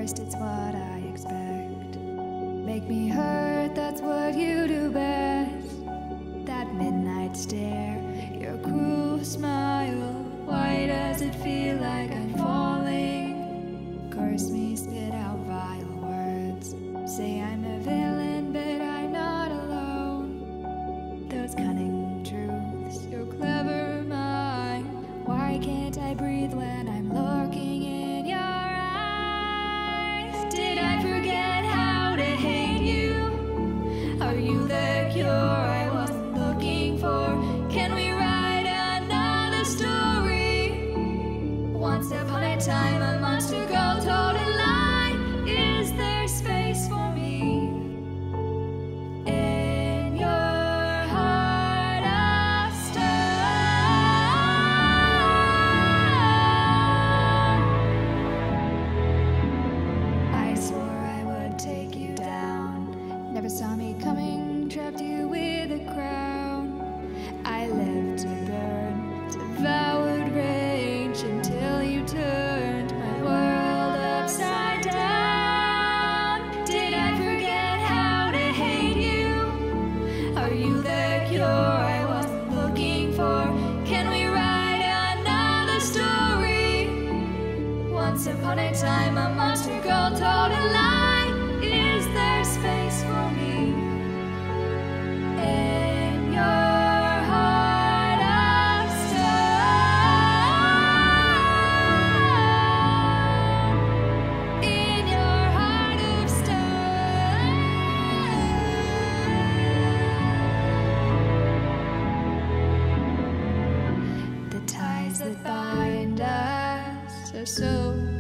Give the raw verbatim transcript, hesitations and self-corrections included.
worst, it's what I expect. Make me hurt, that's what you do best. That midnight stare, your cruel smile. Why does it feel like I'm falling? Curse me, spit out vile words. Say I'm a villain, but I'm not alone. Those cunning truths, your clever mind. Why can't I breathe when I'm looking in your eyes? Did I forget how to hate you? Are you the cure I wasn't looking for? Can we write another story? Once upon a time, a monster girl told a lie. Is there space for me in your heart of stone? I swore I would take you down. Never saw me coming, trapped you with a crown. I lived to burn, devoured rage until you turned my world upside down. Did I forget how to hate you? Are you the cure I wasn't looking for? Can we write another story? Once upon a time, a monster girl told a lie. Is there space for me in your heart of stone? In your heart of stone. The ties that bind us are so